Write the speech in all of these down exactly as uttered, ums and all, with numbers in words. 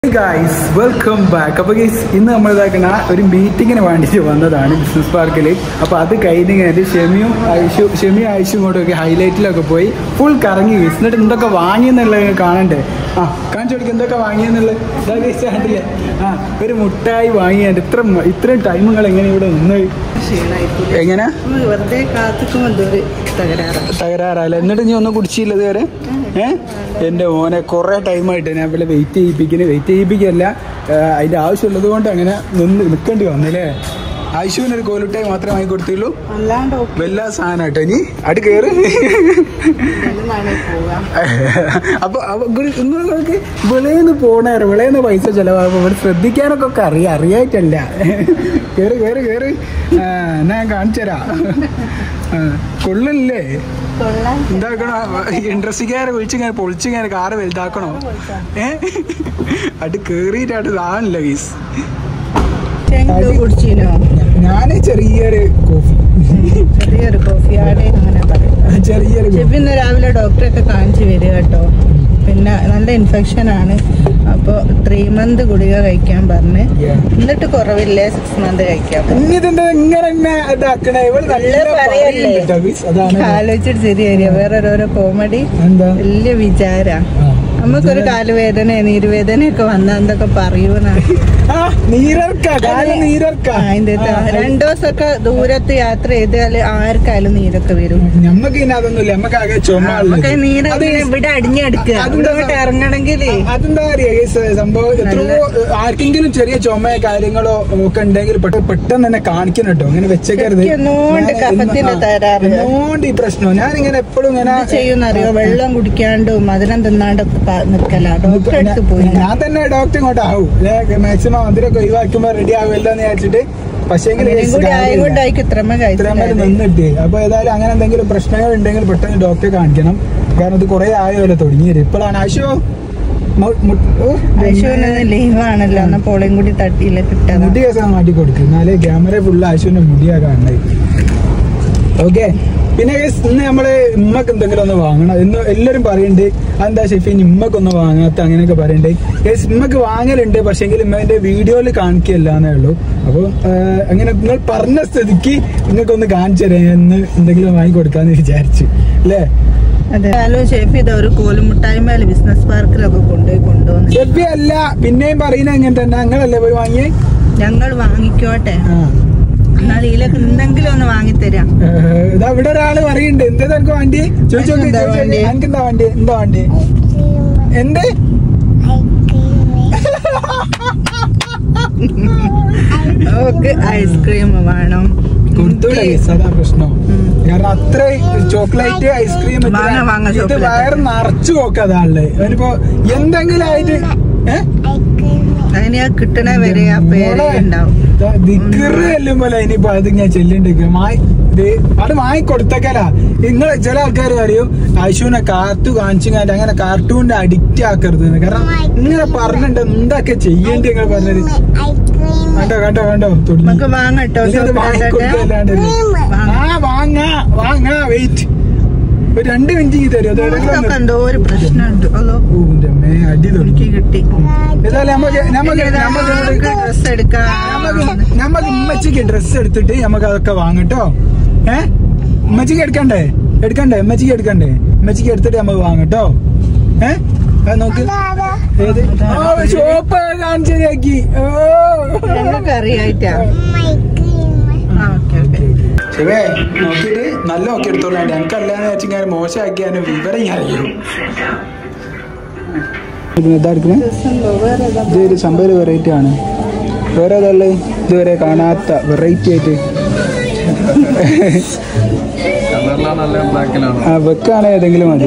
Guys, welcome back. അപ്പോൾ guys ഇന്ന് നമ്മൾ ഇതാക്കണ ഒരു മീറ്റിങ്ങിന് വേണ്ടിയിട്ട് വന്നതാണ് ബിസിനസ് പാർക്കിൽ. അപ്പോൾ അത് കഴിഞ്ഞ് കഴിഞ്ഞിട്ട് ഷെമിയും ഐഷു ഷെമിയും ഐഷും ഇങ്ങോട്ടൊക്കെ ഹൈലൈറ്റിലൊക്കെ പോയി ഫുൾ കറങ്ങി ഗൈസ്. എന്നിട്ട് എന്തൊക്കെ വാങ്ങിയെന്നുള്ളത് കാണണ്ടേ? ആ കാണിച്ചു കൊടുക്കുക എന്തൊക്കെ വാങ്ങിയെന്നുള്ളത്. ഇതാ ഗൈസ് കണ്ടില്ലേ? ആ ഒരു മുട്ടായി വാങ്ങിയാണ്ട് ഇത്ര ഇത്രയും ടൈമുകൾ എങ്ങനെ ഇവിടെ നിന്ന് എങ്ങനെ തകരാറല്ല. എന്നിട്ട് നീ ഒന്നും കുടിച്ചില്ല ഇതുവരെ? ഏഹ് എൻ്റെ മോനെ കുറേ ടൈമായിട്ട് ഞാൻ ഇവിടെ വെയിറ്റ് ചെയ്യിപ്പിക്കുന്നത് വെയിറ്റ് ചെയ്യിപ്പിക്കല്ല അതിൻ്റെ ആവശ്യമുള്ളത് കൊണ്ട് അങ്ങനെ നിന്ന് നിൽക്കേണ്ടി വന്നില്ലേ? ആയിഷുവിനൊരു കോലുട്ടായി മാത്രമേ വാങ്ങി കൊടുത്തുള്ളൂ, വല്ല സാധനമായിട്ടോ. ഇനി അടി കയറി അപ്പൊ നിങ്ങൾക്ക് വിളയെന്ന് പോണേരം വിളയെന്ന് പൈസ ചെലവാകുമ്പോൾ ഇവിടെ ശ്രദ്ധിക്കാനൊക്കെ ഒക്കെ അറിയാം, അറിയായിട്ടല്ല. കയറി കയറി കയറി എന്നാ ഞാൻ കാണിച്ചു തരാം. കൊള്ളില്ലേ? എന്താക്കണോ? ഇൻട്രസ്റ്റിക്കാരെ വിളിച്ച് ഇങ്ങനെ പൊളിച്ച് ഇങ്ങനെ കാറ് വലുതാക്കണോ? ഏഹ് അടി കേറിയിട്ടായിട്ട് താണില്ല ഗീസ്. ഞാന് ചെറിയൊരു കോഫി ചെറിയൊരു കോഫി ആടെ അങ്ങനെ പറയും. ചെറിയൊരു ഇന്ന് രാവിലെ ഡോക്ടറൊക്കെ കാണിച്ചു വരിക കേട്ടോ. പിന്നെ നല്ല ഇൻഫെക്ഷൻ ആണ്, അപ്പോൾ ത്രീ മന്ത് ഗുളിക കഴിക്കാൻ പറഞ്ഞ്. എന്നിട്ട് കുറവില്ലേ സിക്സ് മന്ത് കഴിക്കാം. ആലോചിച്ചിട്ട് ശരിയായിരിയ വേറെ ഓരോരോ കോമഡി വലിയ വിചാര. നമുക്കൊരു കാലുവേദന നീരുവേദനയൊക്കെ വന്നാ എന്തൊക്കെ പറയൂന്നാണ്. രണ്ടു ദിവസമൊക്കെ ദൂരത്ത് യാത്ര ചെയ്താല് ആർക്കായാലും നീരൊക്കെ വരും. നമുക്ക് നീരൊക്കെ ഇവിടെ അടിഞ്ഞെടുക്കുക, അങ്ങോട്ട് ഇറങ്ങണമെങ്കിൽ. അതെന്താ അറിയാ സംഭവം, ആർക്കെങ്കിലും ചെറിയ ചുമ കാര്യങ്ങളോ ഒക്കെ ഉണ്ടെങ്കിൽ പെട്ടെന്ന് തന്നെ കാണിക്കണം കേട്ടോ. അങ്ങനെ വെച്ചേക്കരുത്. കഫത്തിന്റെ തരാറുണ്ട് ഈ പ്രശ്നം. ഞാനിങ്ങനെ എപ്പോഴും ഇങ്ങനെ ചെയ്യുന്നറിയോ, വെള്ളം കുടിക്കാണ്ടും മധുരം തിന്നാണ്ടൊക്കെ നിൽക്കല. ഡോക്ടറെ അടുത്ത് പോയി ഞാൻ തന്നെ ഡോക്ടർ ഇങ്ങോട്ട് ആവും മാക്സിമം മധുരമൊക്കെ ഒഴിവാക്കുമ്പോ റെഡി ആവില്ല എന്ന് വിചാരിച്ചിട്ട്. പക്ഷേ നിന്നിട്ട് അപ്പൊ ഏതായാലും അങ്ങനെ എന്തെങ്കിലും പ്രശ്നങ്ങൾ ഉണ്ടെങ്കിൽ പെട്ടെന്ന് ഡോക്ടറെ കാണിക്കണം. കാരണം ഇത് കുറെ ആയല്ലോ തുടങ്ങിയത്. ഇപ്പോഴാണ് ആശു ലീവാണല്ലോ, എന്നാ പോളയും കൂടി തട്ടിയില്ല കിട്ടാൻ മുടി കേസാൻ മാറ്റി കൊടുക്കും. എന്നാലേ ക്യാമറ ഫുള്ള് ആശുവിന്റെ മുടിയാ കാണുന്നത്. ഓക്കെ, പിന്നെ ഇന്ന് നമ്മള് ഉമ്മക്ക് എന്തെങ്കിലും ഒന്ന് വാങ്ങണം എന്ന് എല്ലാരും പറയുന്നുണ്ട്. അതെന്താ ഷെഫി ഉമ്മക്കൊന്നും വാങ്ങാത്ത അങ്ങനെയൊക്കെ പറയുന്നുണ്ട്. യെസ്, ഉമ്മക്ക് വാങ്ങലുണ്ട്, പക്ഷെങ്കിൽ ഉമ്മന്റെ വീഡിയോയിൽ കാണിക്കല്ല എന്നേ ഉള്ളൂ. അപ്പൊ അങ്ങനെ നിങ്ങൾ പറഞ്ഞ സ്ഥിതിക്ക് നിങ്ങൾക്കൊന്ന് കാണിച്ചു തരാം എന്ന് എന്തെങ്കിലും വാങ്ങി കൊടുക്കാന്ന് വിചാരിച്ചു അല്ലേ? ഷെഫി ഇതാ ഒരു കോലുമുട്ടായ്മേല് ബിസിനസ് പാർക്കിലൊക്കെ കൊണ്ടുപോയി കൊണ്ടുവന്നു. ഷെഫി അല്ല പിന്നെയും പറയുന്നത് അങ്ങനെ തന്നെ. ഞങ്ങളല്ലേ പോയി വാങ്ങിയേ? ഞങ്ങൾ വാങ്ങിക്കോട്ടെ, എന്നാൽ ഇതിലൊക്കെ എന്തെങ്കിലും ഒന്ന് വാങ്ങിത്തരാം. ഇതാ ഇവിടെ ഒരാള് പറയുന്നുണ്ട്. എന്താ നിനക്ക് വണ്ടി ചോദിച്ചോ? എനിക്ക് എന്താ വണ്ടി? എന്താ വണ്ടി? എന്ത് ഓക്ക് ഐസ്ക്രീം വേണം. കൊടുത്തൂടെ? അതാ പ്രശ്നം. കാരണം അത്ര ചോക്ലേറ്റ് ഐസ്ക്രീം ഇത് വയറ് നിറച്ചു നോക്കാതാള്. അവനിപ്പോ എന്തെങ്കിലും ആയിട്ട് ഏഹ് അതിന് കിട്ടണ വരെ ആ പേരുണ്ടാവും. ദിക്കറുപോലെ ഇനിയിപ്പോ അത് ഞാൻ ചെല്ലിണ്ട് അത് വാങ്ങിക്കൊടുത്തേക്കല്ല. നിങ്ങൾ ചില ആൾക്കാർ പറയും ആയിഷുവിനെ കാർത്തു കാണിച്ചു കാണിച്ച് അങ്ങനെ കാർട്ടൂണിന്റെ അഡിക്റ്റ് ആക്കരുത്. കാരണം ഇങ്ങനെ പറഞ്ഞിട്ട് എന്തൊക്കെ ചെയ്യേണ്ടി നിങ്ങൾ പറഞ്ഞത്. കണ്ടോ കണ്ടോ കണ്ടോ തുടങ്ങി വാങ്ങട്ടോ. വാങ്ങിക്കൊടുക്കല്ലാണ്ട് ആ വാങ്ങാ വാങ്ങാ വെയിറ്റ് ഒരു രണ്ട് മിനിറ്റ് തരും. എന്തോ ഒരു പ്രശ്നമുണ്ട്. അടി തുടങ്ങി കിട്ടി. ഡ്രസ് എടുക്കാം. നമ്മക്ക് ഉമ്മച്ചിക്ക് ഡ്രസ് എടുത്തിട്ട് നമുക്ക് അതൊക്കെ വാങ്ങട്ടോ. ഏഹ് ഉമ്മച്ചിക്ക് എടുക്കണ്ടേ? എടുക്കണ്ടേ? ഉമ്മച്ചിക്ക് എടുക്കണ്ടേ? ഉമ്മച്ചിക്ക് എടുത്തിട്ട് നമുക്ക് വാങ്ങട്ടോ. ഏഹ് നോക്ക് ഏത് ഷോപ്പ് കാണിച്ചേക്കി. അറിയായിട്ടാ ശിവേ നോക്കിട്ട് നല്ല നോക്കി എടുത്തോളാണ്ട്. എനിക്കല്ലാന്ന് വെച്ചാൽ ഞാൻ മോശമാക്കിയാൽ വിവരം ഞാൻ അറിയും. ഇതൊരു സംഭവം വെറൈറ്റി ആണ്. വേറെ ഏതല്ലേ ഇതുവരെ കാണാത്ത വെറൈറ്റി ആയിട്ട് ആ വെക്കാണ് ഏതെങ്കിലും മതി.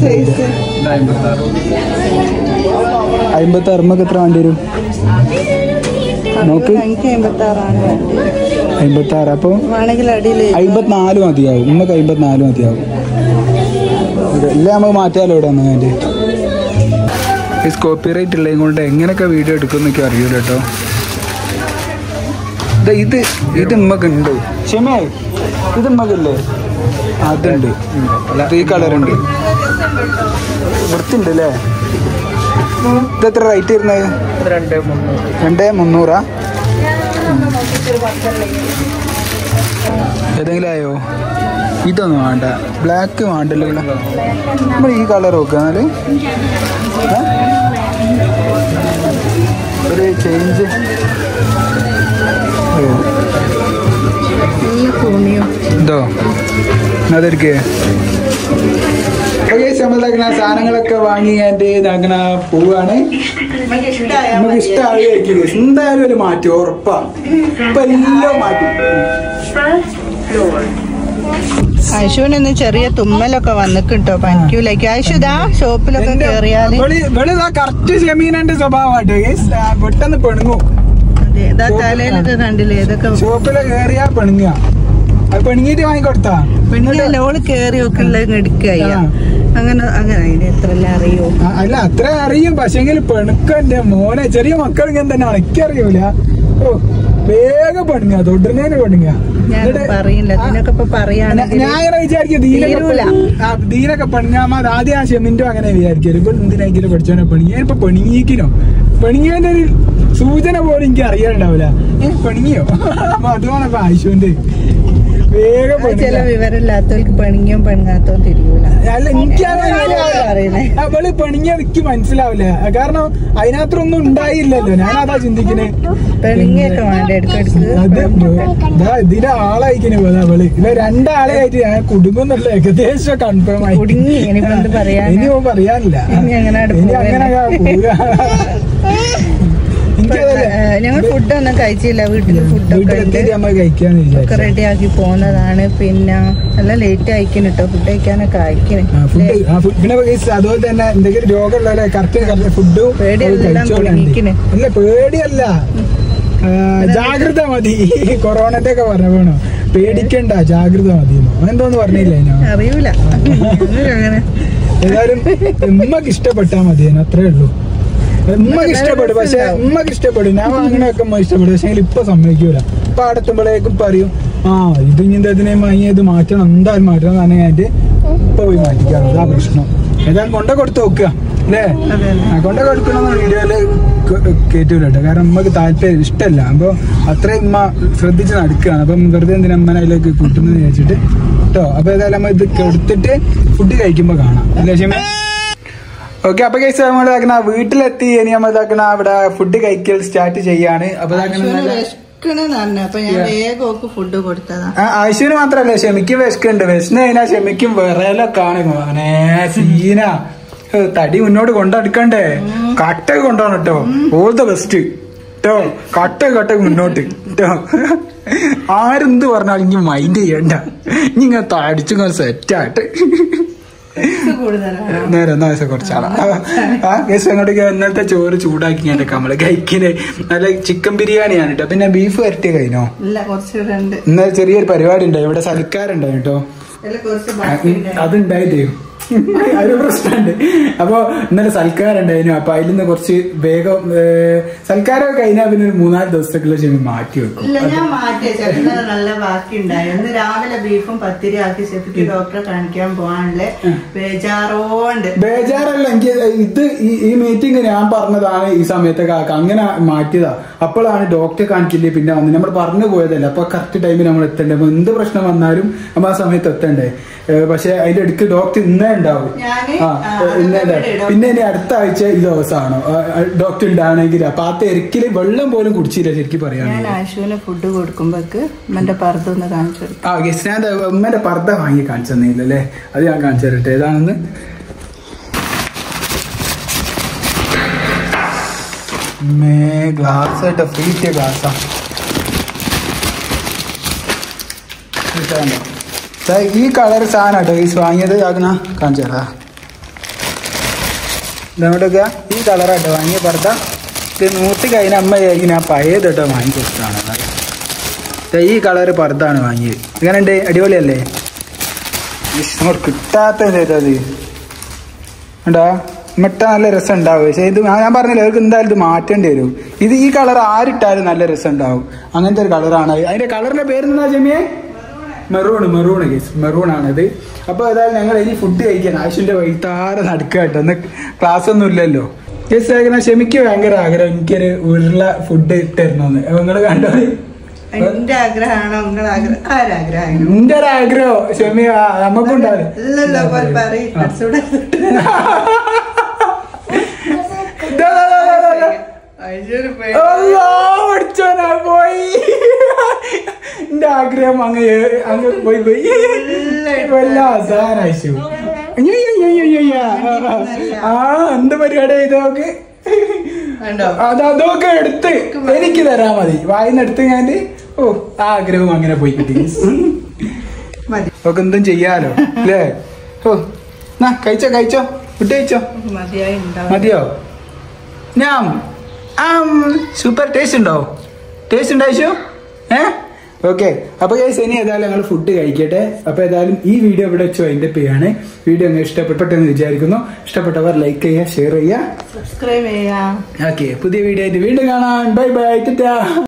അമ്പത്തി ആറ് നമുക്ക് എത്ര വേണ്ടി വരും നോക്ക്? അമ്പത്തി ആറ് അപ്പൊ അമ്പത്തിനാല് മതിയാവും. നമുക്ക് അമ്പത്തിനാല് മതിയാവും. എല്ലാം നമുക്ക് മാറ്റാലോ ഇവിടെ വന്നു. അതിൻ്റെ ഈ കോപ്പിറൈറ്റ് ഉള്ളത് കൊണ്ട് എങ്ങനെയൊക്കെ വീഡിയോ എടുക്കുമെന്നൊക്കെ അറിയൂല കേട്ടോ. ഇത് ഇത് ഉമ്മക്കുണ്ട്. ക്ഷമേ ഇത് ഉമ്മക്കില്ലേ? അതുണ്ട്, ഈ കളറുണ്ട്. വൃത്തിണ്ട് അല്ലേ? ഇത് എത്ര റേറ്റ് വരുന്നത്? രണ്ടേ മുന്നൂറാ? ഏതെങ്കിലും ആയോ? ഇതൊന്നും വേണ്ട, ബ്ലാക്ക് വേണ്ടല്ലോ. നമ്മൾ ഈ കളർ നോക്കുക എന്നാല് ഒരു ചേഞ്ച്. ഇതോ അതെടുക്കേ. നമ്മളാക്കണ സാധനങ്ങളൊക്കെ വാങ്ങി കഴിഞ്ഞിട്ട് ഇതാക്കണ പോവാണ്. നമുക്ക് ഇഷ്ടമാവുകയായിരിക്കും. എന്തായാലും ഒരു മാറ്റം ഉറപ്പാ. ഇപ്പൊ എല്ലാം മാറ്റി. ആയിഷുവിനൊന്ന് ചെറിയ തുമ്മലൊക്കെ വന്നിട്ടോ, പനിക്കൂലേക്ക്. ആയിഷുദാ ഷോപ്പിലൊക്കെ കേറിയാല് കറക്റ്റ് ഷെമീനന്റെ സ്വഭാവമായിട്ട് പെട്ടെന്ന് പെണുങ്ങും. അതെ, ഇതാ തലയിലൊക്കെ കണ്ടില്ലേ, ഇതൊക്കെ ഷോപ്പില് കേറിയാ പെണുങ്ങ. അത് പെണുങ്ങിട്ട് വാങ്ങിക്കൊടുത്താ പെണ്ണുങ്ങളെ ഓള് കേറി ഒക്കെ ഉള്ളത് എടുക്കുക. അങ്ങനെ അങ്ങനെ അതിന് എത്രയെല്ലാം അറിയോ? അല്ല അത്ര അറിയും, പക്ഷെങ്കിൽ പെണുക്കന്റെ മോനെ ചെറിയ മക്കൾ ഇങ്ങനെ തന്നെ എനിക്കറിയൂല. ഓ വേഗം പെണുങ്ങ, തൊടുന്നേനെ പെണുങ്ങ. പറയില്ല ഇതിനൊക്കെ ഇപ്പൊ പറയാണെങ്കിൽ ഞാൻ അങ്ങനെ വിചാരിക്കും ദീനൊക്കെ പെണുങ്ങാമ. ആദ്യം ആ ഷെമിൻറ്റോ അങ്ങനെ വിചാരിക്കും ഇപ്പൊ എന്തിനെങ്കിലും പഠിച്ചോനെ പെണുങ്ങി. ഞാനിപ്പോ പെണുങ്ങിക്കണോ? പെണുങ്ങിയതിന്റെ ഒരു സൂചന പോലും എനിക്ക് അറിയാനുണ്ടാവില്ല. ഏഹ് പെണുങ്ങിയോ? അതുമാണ് ഇപ്പൊ ആയിഷുവിന്റെ വേഗം. ചില വിവരമില്ലാത്തവർക്ക് പെണുങ്ങിയോ പെണുങ്ങാത്തോ തിരിയൂല. അല്ല എനിക്കറിയണേ അവള് പെണുങ്ങിയ എനിക്ക് മനസ്സിലാവില്ല, കാരണം അതിനകത്തൊന്നും ഉണ്ടായില്ലല്ലോ. ഞാനതാ ചിന്തിക്കണേ. പെണുങ്ങിയൊക്കെ വേണ്ട എടുക്കെടുക്ക് ഇതിന്റെ ആളായിക്കണേ പോലെ അവള്. ഇല്ല രണ്ടാളെ ആയിട്ട് ഞാൻ കുടുംബം എന്നുള്ള ഏകദേശം കൺഫേം ആയി. ഇനി പറയാനില്ല. ഇനി അങ്ങനെ പോവുക. ഞങ്ങൾ ഫുഡൊന്നും കഴിച്ചില്ല, വീട്ടില് ഫുഡൊക്കെ റെഡി ആക്കി പോന്നതാണ്. പിന്നെ നല്ല ലേറ്റ് അയക്കണം കേട്ടോ, ഫുഡ് കഴിക്കാനൊക്കെ അയക്കണേ. അതുപോലെ തന്നെ എന്തെങ്കിലും രോഗമുള്ള കറക്റ്റ് ഫുഡ് പേടിയല്ല. പേടിയല്ല, ജാഗ്രത മതി. കൊറോണന്റെ ഒക്കെ പറഞ്ഞ വേണോ? പേടിക്കണ്ട, ജാഗ്രത മതി. എന്തോന്ന് പറഞ്ഞില്ല അറിയൂല. ഏതായാലും ഉമ്മക്ക് ഇഷ്ടപ്പെട്ടാ മതി, അത്രേ ഉള്ളൂ. ഉമ്മക്ക് ഇഷ്ടപ്പെടും, പക്ഷെ ഉമ്മക്ക് ഇഷ്ടപ്പെടും. ഞാൻ വാങ്ങണൊക്കെ ഉമ്മ ഇഷ്ടപ്പെടും, പക്ഷെ ഇപ്പൊ സമ്മതിക്കൂല. ഇപ്പൊ അടുത്തുമ്പോഴേക്കും പറയും ആ ഇത് ഇനി ഇതിനെ വാങ്ങി ഇത് മാറ്റണം, എന്തായാലും മാറ്റണം എന്ന് പറഞ്ഞിട്ട് ഇപ്പൊ പോയി മാറ്റിക്കാറ്. അതാ പ്രശ്നം. ഏതായാലും കൊണ്ട കൊടുത്ത് നോക്കുക അല്ലേ? കൊണ്ട കൊടുക്കണമെന്ന് വീഡിയോയില് കേറ്റൂല കേട്ടോ, കാരണം ഉമ്മക്ക് താല്പര്യം ഇഷ്ടമല്ല. അപ്പൊ അത്രയും ഉമ്മ ശ്രദ്ധിച്ച് നടക്കുകയാണ്. അപ്പം വെറുതെ എന്തിനാ അമ്മനെ അതിലേക്ക് കൂട്ടുന്നത് വിചാരിച്ചിട്ട് കേട്ടോ. അപ്പൊ ഏതായാലും നമ്മ ഇത് എടുത്തിട്ട് ഫുഡ് കഴിക്കുമ്പോ കാണാം അല്ലേ ക്ഷമ? ഓക്കെ, അപ്പൊ കഴിച്ച നമ്മൾ ഇതാക്കണ വീട്ടിലെത്തി. ഇനി നമ്മൾ ഇതാക്കണ ഇവിടെ ഫുഡ് കഴിക്കൽ സ്റ്റാർട്ട് ചെയ്യാണ്. അപ്പൊ ആവശ്യത്തിന് മാത്രല്ല ഷെമിക്കും വിശക്കുണ്ട്. വിശന്ന് കഴിഞ്ഞാൽ ഷെമിക്കും വിറയലൊക്കെ ആണ് മോനെ സീന. തടി മുന്നോട്ട് കൊണ്ടെടുക്കണ്ടേ? കട്ടൊക്കെ കൊണ്ടുപോകണം കേട്ടോ. ഓൾ ദ ബെസ്റ്റ് കേട്ടോ. കട്ട കട്ട മുന്നോട്ട് കേട്ടോ. ആരെന്ത് പറഞ്ഞാലും ഇനി മൈൻഡ് ചെയ്യണ്ട. ഇനി ഇങ്ങനെ തടിച്ചു സെറ്റായിട്ട് നേരെ എന്നാ വയസ്സ കുറച്ചാണ്. ആ കേസ് അങ്ങോട്ടേക്ക് ഇന്നലത്തെ ചോറ് ചൂടാക്കി ഞാൻ നമ്മള് കഴിക്കല് നല്ല ചിക്കൻ ബിരിയാണിയാണ് കേട്ടോ. പിന്നെ ബീഫ് വരട്ടിയ കഴിഞ്ഞോ? ഇന്നലെ ചെറിയൊരു പരിപാടി ഉണ്ടായി, ഇവിടെ സൽക്കാരുണ്ടായി കേട്ടോ. അതുണ്ടായിട്ടേ ഒരു പ്രശ്നമുണ്ട്. അപ്പൊ ഇന്നലെ സൽക്കാരം ഉണ്ടായിരുന്നു. അപ്പൊ അതിൽ നിന്ന് കുറച്ച് വേഗം സൽക്കാരം കഴിഞ്ഞാൽ പിന്നെ ഒരു മൂന്നാല് ദിവസത്തേക്കുള്ള ക്ഷമി മാറ്റി വെക്കും. നല്ല ബാക്കി ഉണ്ടായിരുന്നു. രാവിലെ ബീഫും പത്തിരി ആക്കി ഷെഫിക്ക് ഡോക്ടറെ കാണിക്കാൻ പോകാനുള്ള ബേജാറോണ്ട്. ബേജാറല്ല, എനിക്ക് ഇത് ഈ മീറ്റിംഗ് ഞാൻ പറഞ്ഞതാണ് ഈ സമയത്തൊക്കെ ആക്കാം, അങ്ങനെ മാറ്റിയതാ. അപ്പോഴാണ് ഡോക്ടറെ കാണിക്കില്ലേ പിന്നെ വന്ന് നമ്മൾ പറഞ്ഞു പോയതല്ല. അപ്പൊ കറക്റ്റ് ടൈമിൽ നമ്മൾ എത്തണ്ടേ. അപ്പൊ എന്ത് പ്രശ്നം വന്നാലും നമ്മൾ ആ സമയത്ത് എത്തണ്ടേ. പക്ഷെ അതിന്റെ ഇടയ്ക്ക് ഡോക്ടർ ഇന്നേ ഉണ്ടാവും. ആ ഇന്നേ പിന്നെ ഇനി അടുത്ത ആഴ്ച ഈ ദിവസമാണോ ഡോക്ടർ ഉണ്ടാണെങ്കിൽ. അപ്പൊ ആ തിരക്കില് വെള്ളം പോലും കുടിച്ചില്ല ശരിക്കും പറയാൻ. ഫുഡ് കൊടുക്കുമ്പോക്ക് ഉമ്മന്റെ പർദ്ദ ഒന്ന് കാണിച്ചു. ആ ഗസ് ഞാൻ ഉമ്മന്റെ പർദ്ദ വാങ്ങി കാണിച്ചു തന്നില്ലല്ലേ, അത് ഞാൻ കാണിച്ചു തരട്ടെ ഏതാണെന്ന്. ഗ്ലാസ് ആയിട്ട് ഫ്രീ ഗ്ലാസ്സാ. ഈ കളർ സാധനം കേട്ടോ ഈ വാങ്ങിയത്. ആക്കണ കാണിച്ചാ ഇതോട്ടൊക്കെ ഈ കളറാട്ടോ വാങ്ങിയ പർദ്ദ. ഇത് നൂറ്റി കഴിഞ്ഞ അമ്മ ഞാൻ പഴയത് കേട്ടോ വാങ്ങി കൊടുത്തതാണ്. ഈ കളറ് പർദ്ദാണ് വാങ്ങിയത്. എങ്ങനെയുണ്ട്? അടിപൊളിയല്ലേ? കിട്ടാത്ത ചെയ്തത് ഉണ്ടാ മിട്ട നല്ല രസം ഉണ്ടാവും. പക്ഷെ ഇത് ഞാൻ പറഞ്ഞില്ല, അവർക്ക് എന്തായാലും ഇത് മാറ്റേണ്ടി വരും. ഇത് ഈ കളർ ആരിട്ടാലും നല്ല രസം ഉണ്ടാവും. അങ്ങനത്തെ ഒരു കളറാണ്. അതിന്റെ കളറിന്റെ പേരെന്താ ജമിയെ? മെറൂൺ. മെറൂൺ കേസ് മെറൂൺ ആണിത്. അപ്പൊ ഏതായാലും ഞങ്ങൾ ഇനി ഫുഡ് കഴിക്കാൻ ആവശ്യന്റെ വൈകുന്നേരം നടക്കുക കേട്ടോ. ഒന്ന് ക്ലാസ് ഒന്നും ഇല്ലല്ലോ. ക്ഷമിക്ക് ഭയങ്കര ആഗ്രഹം എനിക്കൊരു ഉരുള ഫുഡ് തരണമെന്ന്. നിങ്ങള് കണ്ടോ? എന്റെ ആഗ്രഹമാണോ നിങ്ങളുടെ ആഗ്രഹം? ആരാഗ്രഹം? എന്റെ ഒരു ആഗ്രഹം ക്ഷമി നമുക്കുണ്ടാവില്ല. പോയി എന്റെ ആഗ്രഹം അങ്ങ് അങ്ങ് പോയി പോയി വല്ല അസാനാശു. ആ എന്ത് പരിപാടി ഇതൊക്കെ അത് അതൊക്കെ എടുത്ത് എനിക്ക് തരാ മതി. വായിന്ന് എടുത്ത് ഞാൻ ഓ ആ ആഗ്രഹം അങ്ങനെ പോയി കിട്ടി. ഒക്കെ എന്തും ചെയ്യാലോ അല്ലേ? ഓ നാ കഴിച്ചോ കഴിച്ചോ ഫുഡ് കഴിച്ചോ? മതിയോ? ഞാൻ ആ സൂപ്പർ ടേസ്റ്റ് ഉണ്ടോ? ടേസ്റ്റ് ഉണ്ടായിച്ചോ? ഏ ഓക്കെ. അപ്പൊ ഗൈസ് ഇനി ഏതായാലും ഞങ്ങൾ ഫുഡ് കഴിക്കട്ടെ. അപ്പൊ ഏതായാലും ഈ വീഡിയോ ഇവിടെ വെച്ച് വൈൻഡപ്പ് ചെയ്യാണ്. വീഡിയോ അങ്ങ് ഇഷ്ടപ്പെട്ടെന്ന് വിചാരിക്കുന്നു. ഇഷ്ടപ്പെട്ടവർ ലൈക്ക് ചെയ്യുക, ഷെയർ ചെയ്യുക, സബ്സ്ക്രൈബ് ചെയ്യുക. ഓക്കെ. പുതിയ വീഡിയോ ആയിട്ട് വീണ്ടും കാണാം. Bye by.